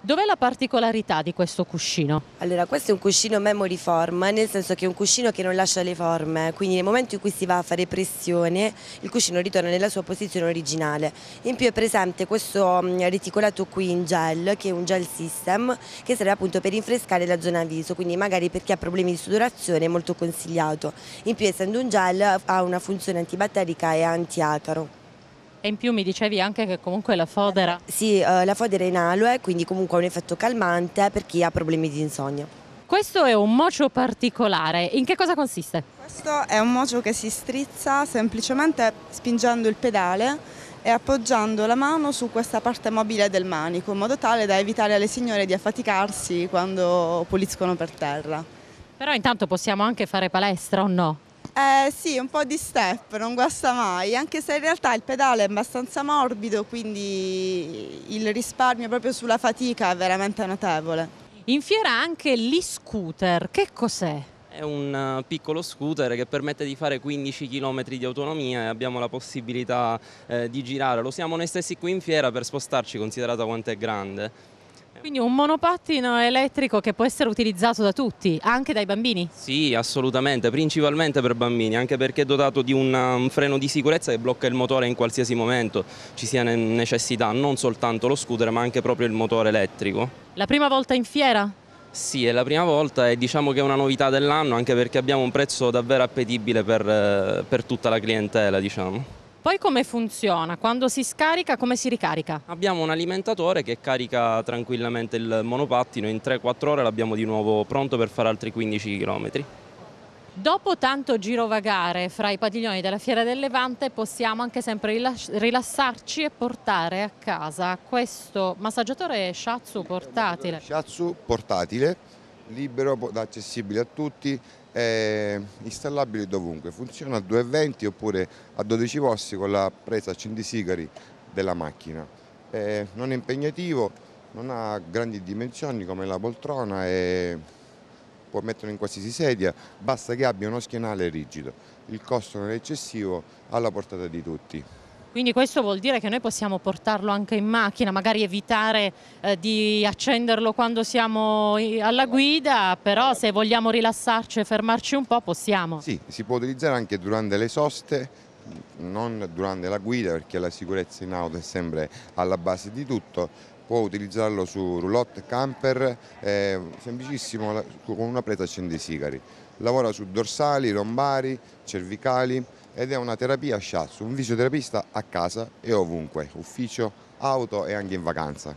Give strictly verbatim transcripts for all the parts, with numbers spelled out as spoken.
Dov'è la particolarità di questo cuscino? Allora, questo è un cuscino memory form, nel senso che è un cuscino che non lascia le forme, quindi nel momento in cui si va a fare pressione il cuscino ritorna nella sua posizione originale. In più è presente questo reticolato qui in gel, che è un gel system, che serve appunto per rinfrescare la zona viso, quindi magari per chi ha problemi di sudorazione è molto consigliato. In più, essendo un gel, ha una funzione antibatterica e antiacaro. E in più mi dicevi anche che comunque la fodera... Sì, eh, la fodera è in aloe, quindi comunque ha un effetto calmante per chi ha problemi di insonnia. Questo è un mocio particolare, in che cosa consiste? Questo è un mocio che si strizza semplicemente spingendo il pedale e appoggiando la mano su questa parte mobile del manico, in modo tale da evitare alle signore di affaticarsi quando puliscono per terra. Però intanto possiamo anche fare palestra o no? Eh sì, un po' di step, non guasta mai, anche se in realtà il pedale è abbastanza morbido, quindi il risparmio proprio sulla fatica è veramente notevole. In fiera anche l'e-scooter, che cos'è? È un piccolo scooter che permette di fare quindici chilometri di autonomia e abbiamo la possibilità eh, di girare. Lo usiamo noi stessi qui in fiera per spostarci, considerata quanto è grande. Quindi un monopattino elettrico che può essere utilizzato da tutti, anche dai bambini? Sì, assolutamente, principalmente per bambini, anche perché è dotato di un, un freno di sicurezza che blocca il motore in qualsiasi momento ci sia necessità, non soltanto lo scooter ma anche proprio il motore elettrico. La prima volta in fiera? Sì, è la prima volta e diciamo che è una novità dell'anno, anche perché abbiamo un prezzo davvero appetibile per, per tutta la clientela, diciamo. Poi come funziona? Quando si scarica, come si ricarica? Abbiamo un alimentatore che carica tranquillamente il monopattino, in tre quattro ore l'abbiamo di nuovo pronto per fare altri quindici chilometri. Dopo tanto girovagare fra i padiglioni della Fiera del Levante possiamo anche sempre rilassarci e portare a casa questo massaggiatore Shiatsu portatile. Shiatsu portatile, libero, accessibile a tutti, è installabile dovunque, funziona a due venti oppure a dodici posti con la presa accendisigari della macchina. È non è impegnativo, non ha grandi dimensioni come la poltrona e può metterlo in qualsiasi sedia, basta che abbia uno schienale rigido. Il costo non è eccessivo, alla portata di tutti. Quindi questo vuol dire che noi possiamo portarlo anche in macchina, magari evitare eh, di accenderlo quando siamo alla guida, però se vogliamo rilassarci e fermarci un po' possiamo. Sì, si può utilizzare anche durante le soste, non durante la guida perché la sicurezza in auto è sempre alla base di tutto. Può utilizzarlo su roulotte camper, è semplicissimo con una presa accendisigari. Lavora su dorsali, lombari, cervicali ed è una terapia Shiatsu, un fisioterapista a casa e ovunque, ufficio, auto e anche in vacanza.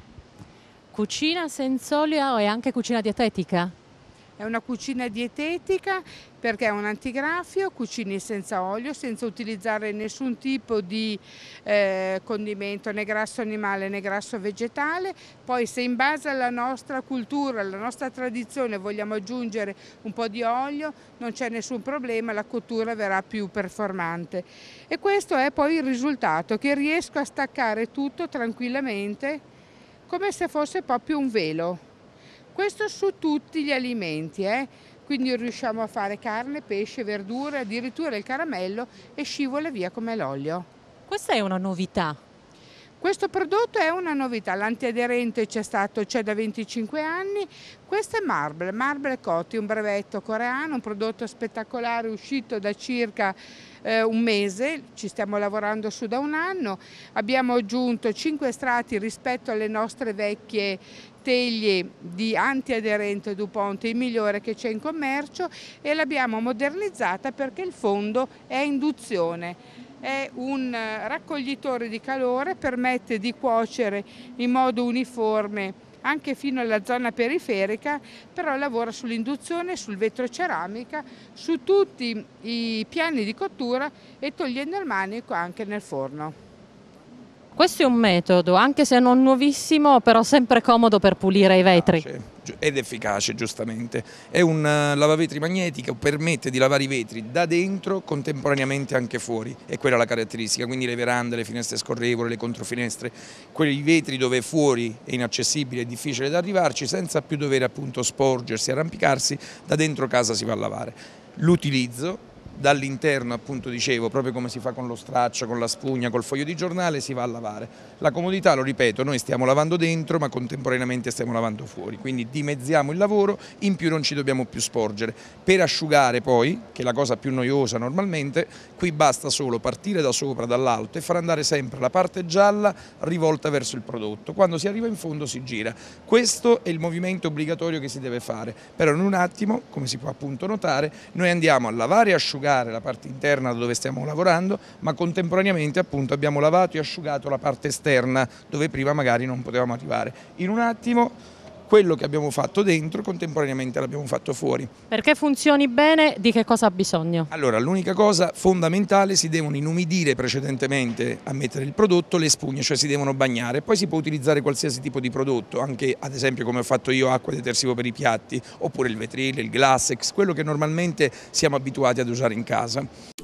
Cucina senza olio e anche cucina dietetica? È una cucina dietetica perché è un antigraffio, cucini senza olio, senza utilizzare nessun tipo di eh, condimento, né grasso animale né grasso vegetale. Poi se in base alla nostra cultura, alla nostra tradizione vogliamo aggiungere un po' di olio, non c'è nessun problema, la cottura verrà più performante. E questo è poi il risultato, che riesco a staccare tutto tranquillamente, come se fosse proprio un velo. Questo su tutti gli alimenti, eh? Quindi riusciamo a fare carne, pesce, verdure, addirittura il caramello e scivola via come l'olio. Questa è una novità. Questo prodotto è una novità, l'antiaderente c'è stato, c'è da venticinque anni, questo è Marble, Marble Cotti, un brevetto coreano, un prodotto spettacolare uscito da circa eh, un mese, ci stiamo lavorando su da un anno, abbiamo aggiunto cinque estratti rispetto alle nostre vecchie teglie di antiaderente DuPont, il migliore che c'è in commercio, e l'abbiamo modernizzata perché il fondo è a induzione. È un raccoglitore di calore, permette di cuocere in modo uniforme anche fino alla zona periferica, però lavora sull'induzione, sul vetro ceramica, su tutti i piani di cottura e togliendo il manico anche nel forno. Questo è un metodo, anche se non nuovissimo, però sempre comodo per pulire i vetri. Ed efficace, giustamente. È un lavavetri magnetico, permette di lavare i vetri da dentro contemporaneamente anche fuori, è quella la caratteristica, quindi le verande, le finestre scorrevoli, le controfinestre, quei vetri dove fuori è inaccessibile, è difficile da arrivarci, senza più dover appunto sporgersi, arrampicarsi, da dentro casa si va a lavare. L'utilizzo dall'interno, appunto dicevo, proprio come si fa con lo straccio, con la spugna, col foglio di giornale, si va a lavare. La comodità, lo ripeto, noi stiamo lavando dentro ma contemporaneamente stiamo lavando fuori, quindi dimezziamo il lavoro, in più non ci dobbiamo più sporgere. Per asciugare poi, che è la cosa più noiosa normalmente, qui basta solo partire da sopra, dall'alto e far andare sempre la parte gialla rivolta verso il prodotto. Quando si arriva in fondo si gira. Questo è il movimento obbligatorio che si deve fare, però in un attimo, come si può appunto notare, noi andiamo a lavare e asciugare la parte interna dove stiamo lavorando, ma contemporaneamente appunto abbiamo lavato e asciugato la parte esterna dove prima magari non potevamo arrivare. In un attimo quello che abbiamo fatto dentro contemporaneamente l'abbiamo fatto fuori. Perché funzioni bene, di che cosa ha bisogno? Allora, l'unica cosa fondamentale, si devono inumidire precedentemente a mettere il prodotto le spugne, cioè si devono bagnare, poi si può utilizzare qualsiasi tipo di prodotto, anche ad esempio come ho fatto io, acqua detersivo per i piatti, oppure il vetrile, il Glassex, quello che normalmente siamo abituati ad usare in casa.